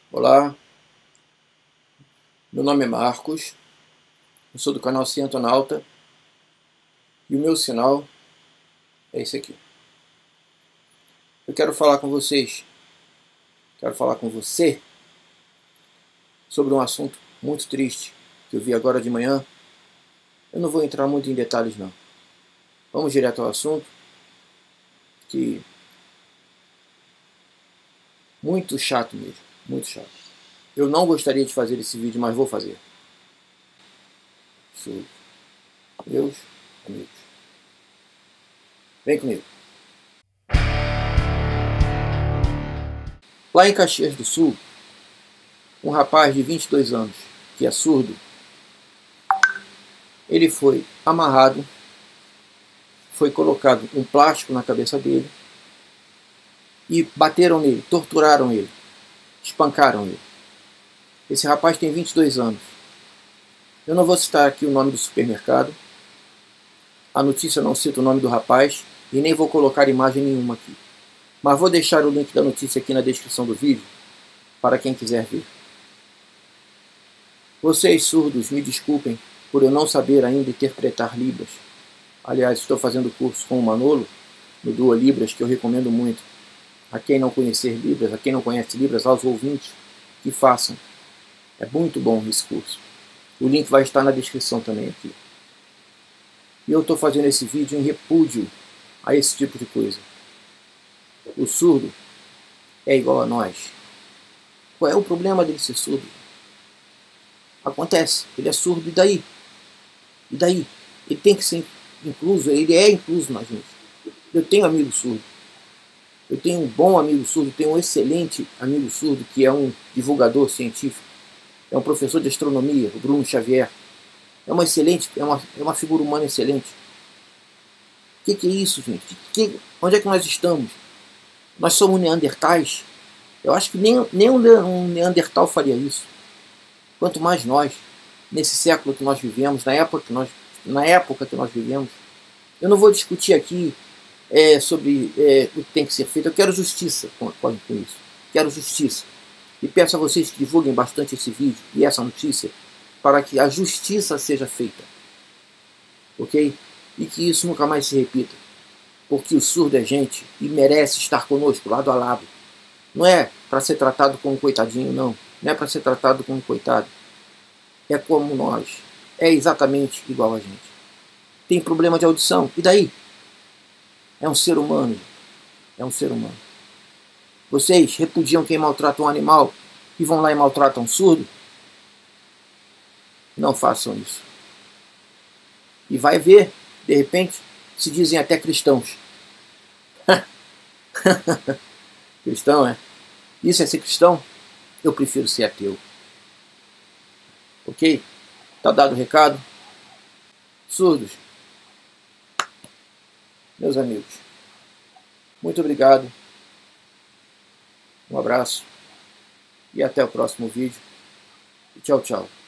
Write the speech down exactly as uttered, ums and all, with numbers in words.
Olá, meu nome é Marcos, eu sou do canal Cientonauta e o meu sinal é esse aqui. Eu quero falar com vocês, quero falar com você sobre um assunto muito triste que eu vi agora de manhã. Eu não vou entrar muito em detalhes não. Vamos direto ao assunto, que muito chato mesmo, muito chato. Eu não gostaria de fazer esse vídeo, mas vou fazer. Sou meus amigos. Vem comigo. Lá em Caxias do Sul, um rapaz de vinte e dois anos, que é surdo, ele foi amarrado, foi colocado um plástico na cabeça dele e bateram nele, torturaram ele, espancaram ele. Esse rapaz tem vinte e dois anos. Eu não vou citar aqui o nome do supermercado, a notícia não cita o nome do rapaz e nem vou colocar imagem nenhuma aqui. Mas vou deixar o link da notícia aqui na descrição do vídeo para quem quiser ver. Vocês surdos, me desculpem por eu não saber ainda interpretar Libras. Aliás, estou fazendo curso com o Manolo no Duo Libras, que eu recomendo muito. A quem não conhecer Libras, a quem não conhece Libras, aos ouvintes, que façam. É muito bom esse curso. O link vai estar na descrição também aqui. E eu estou fazendo esse vídeo em repúdio a esse tipo de coisa. O surdo é igual a nós. Qual é o problema dele ser surdo? Acontece, ele é surdo, e daí? E daí? Ele tem que ser incluso, ele é incluso na gente. Eu tenho amigo surdo. Eu tenho um bom amigo surdo, tenho um excelente amigo surdo que é um divulgador científico. É um professor de astronomia, o Bruno Xavier. É uma excelente, é uma, é uma figura humana excelente. O que, que é isso, gente? Que, onde é que nós estamos? Nós somos neandertais? Eu acho que nem, nem um neandertal faria isso. Quanto mais nós, nesse século que nós vivemos, na época que nós, na época que nós vivemos. Eu não vou discutir aqui é, sobre é, o que tem que ser feito. Eu quero justiça com, com isso. Quero justiça. E peço a vocês que divulguem bastante esse vídeo e essa notícia para que a justiça seja feita. Ok? E que isso nunca mais se repita. Porque o surdo é gente e merece estar conosco, lado a lado. Não é para ser tratado como um coitadinho, não. Não é para ser tratado como um coitado. É como nós. É exatamente igual a gente. Tem problema de audição. E daí? É um ser humano. É um ser humano. Vocês repudiam quem maltrata um animal e vão lá e maltratam um surdo? Não façam isso. E vai ver, de repente, se dizem até cristãos. Cristão, é? Isso é ser cristão? Eu prefiro ser ateu. Ok? Tá dado o recado? Surdos, meus amigos, muito obrigado. Um abraço. E até o próximo vídeo. E tchau, tchau.